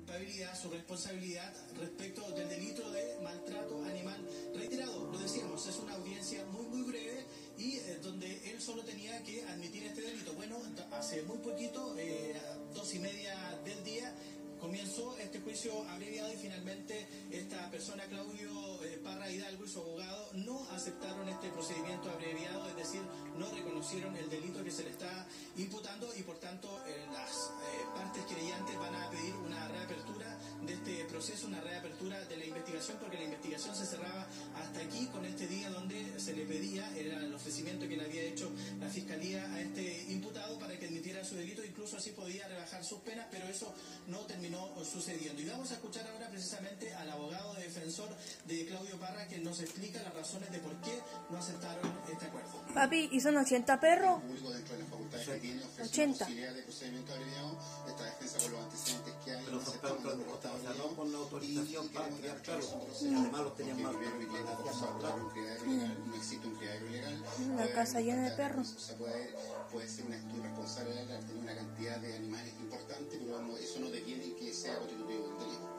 culpabilidad, su responsabilidad respecto del delito de maltrato animal reiterado. Lo decíamos, es una audiencia muy breve y donde él solo tenía que admitir este delito. Bueno, hace muy poquito, 2:30 del día, comenzó este juicio abreviado y finalmente esta persona, Claudio Parra Hidalgo, y su abogado no aceptaron este procedimiento abreviado, es decir, no reconocieron el delito que se le está imputando y por tanto las partes querellantes van a pedir una reapertura de este proceso, una reapertura de la investigación, porque la investigación se cerraba hasta aquí con este día donde se le pedía, era el ofrecimiento que le había hecho la Fiscalía a este imputado para que admitiera su delito, incluso así podía rebajar sus penas, pero eso no terminó sucediendo. Y vamos a escuchar ahora precisamente al abogado defensor de Claudio Parra, que nos explica las razones de por qué no aceptaron este acuerdo. Papi, ¿y son 80 perros? Público dentro de las facultades que tiene, ofrece 80. posibilidad de procedimiento abreviado, esta defensa por los antecedentes que hay. Pero los perros no con la autorización para criar perros, además los tenían mal. No existe un criadero legal. Una casa llena de perros. O sea, puede ser un acto irresponsable al tener una cantidad de animales importante, pero eso no detiene que sea constitutivo de un delito.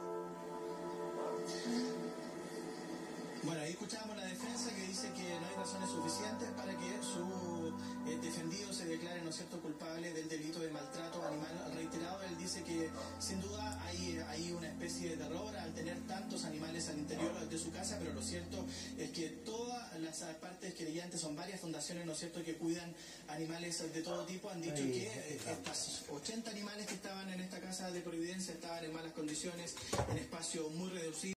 Bueno, ahí escuchábamos la defensa que dice que no hay razones suficientes para que su defendido se declare, ¿no es cierto?, culpable del delito de maltrato animal reiterado. Él dice que sin duda hay una especie de error al tener tantos animales al interior de su casa, pero lo cierto es que todas las partes querellantes, son varias fundaciones, ¿no es cierto?, que cuidan animales de todo tipo, han dicho que estas 80 animales que estaban en esta casa de Providencia estaban en malas condiciones, en espacio muy reducido.